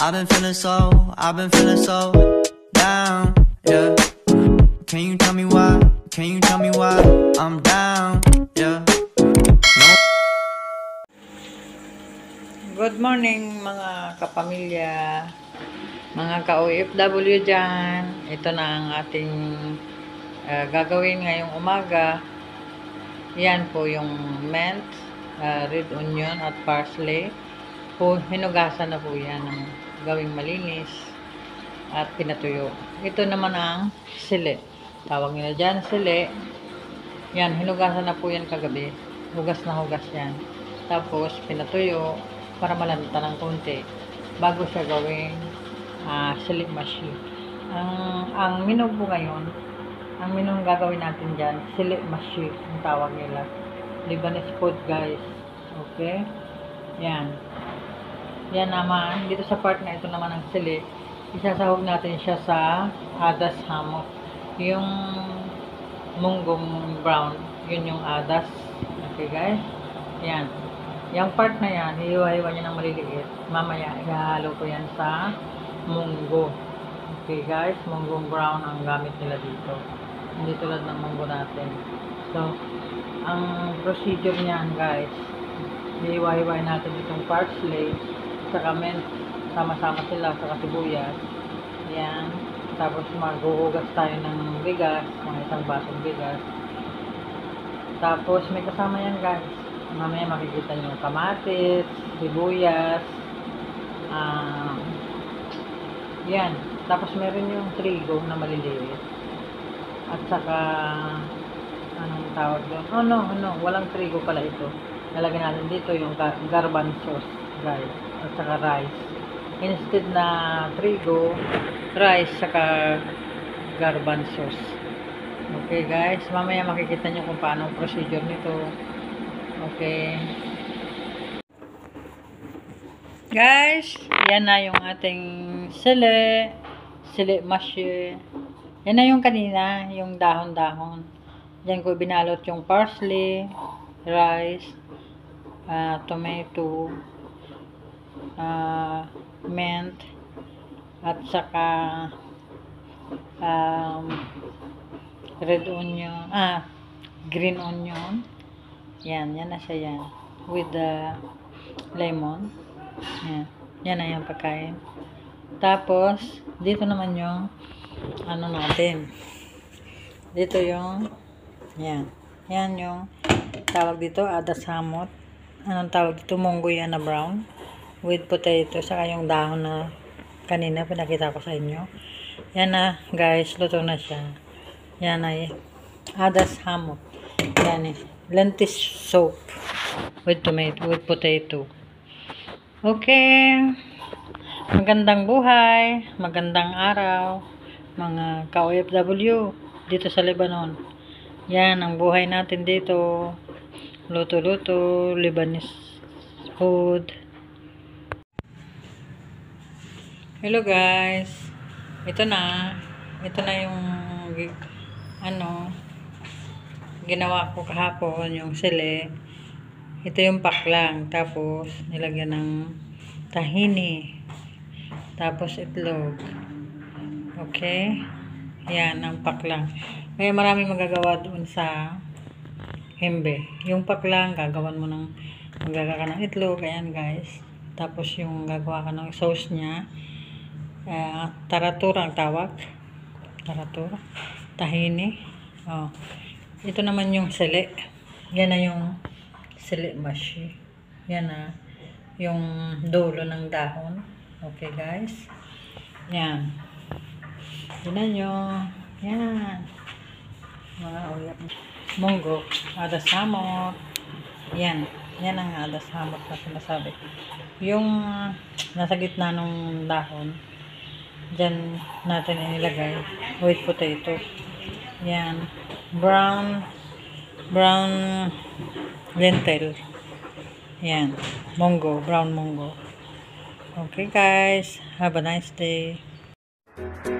I've been feeling so down, yeah. Can you tell me why? Can you tell me why I'm down, yeah. No. Good morning mga kapamilya, mga ka-OFW dyan. Ito na ang ating gagawin ngayong umaga. Yan po yung mint, red onion at parsley. Hinugasan na po yan ng gawing malinis at pinatuyo. Ito naman ang sili. Tawag nila dyan sili. Yan, hinugasan na po yan kagabi. Hugas na hugas yan. Tapos pinatuyo para malanta ng konti bago siya gawing sili mashi. Ang menu po ngayon, ang menu gagawin natin dyan, sili mashi ang tawag nila. Lebanese food, guys. Okay? Yan. Yan naman, dito sa part na ito naman ang sili, isasahog natin siya sa adas hamot. Yung munggong brown, yun yung adas. Okay, guys? Yan. Yung part na yan, hiwa-hiwa niya ng maliliit. Mamaya, ihahalo ko yan sa munggo. Okay, guys? Munggong brown ang gamit nila dito. Hindi tulad ng munggo natin. So, ang procedure niyan, guys, hiwa-hiwa natin itong parsley, saka mint, sama-sama sila sa sibuyas. Yan. Tapos maghuhugas tayo ng bigas, mga isang basong bigas. Tapos may kasama yan, guys. Mamaya makikita nyo kamatis, sibuyas, yan. Tapos meron yung trigo na maliliit. At saka anong tawag doon? Oh no, walang trigo pala ito. Nalagyan natin dito yung garbanzos, guys. At saka rice. Instead na trigo, rice saka garbanzos. Okay, guys, mamaya makikita nyo kung paano ang procedure nito. Okay, guys, yan na yung ating sili mashi. Yan na yung kanina, yung dahon-dahon. Diyan ko binalot yung parsley, rice, tomato, mint, at saka red onion, green onion. Yan na siya yan. With the lemon. Yan na yung pagkain. Tapos, dito naman yung ano natin. Dito yung yan yung tawag dito, adas hamot. Anong tawag dito? Munggo yan na brown. With potato. Saka yung dahon na kanina pinakita ko sa inyo. Yan na, guys. Luto na siya. Yan na adas hamot. Yan lentil soup with tomato, with potato. Okay. Magandang buhay. Magandang araw. Mga ka-OFW dito sa Lebanon. Yan ang buhay natin dito. Luto-luto. Lebanese food. Hello, guys. Ito na yung ginawa ko kahapon, yung sili. Ito yung paklang, tapos nilagyan ng tahini, tapos itlog. Okay, yan ang paklang. Kaya marami magagawa doon sa himbe. Yung paklang gagawan mo ng maggagawa ka ng itlog. Ayan, guys. Tapos yung gagawa ka ng sauce nya, taratura ang tawag, taratura, tahini. Ito naman yung sili. Yan na yung sili mashi. Yan na yung dulo ng dahon. Okay, guys. Yan. Tignan nyo. Yan. Mga uyap. Munggo. Adas hamot. Yan. Yan ang adas hamot na sinasabi. Yung nasa gitna ng dahon, dyan natin inilagay with potato. Yan. Brown lentil. Yan. Munggo. Brown munggo. Okay, guys. Have a nice day.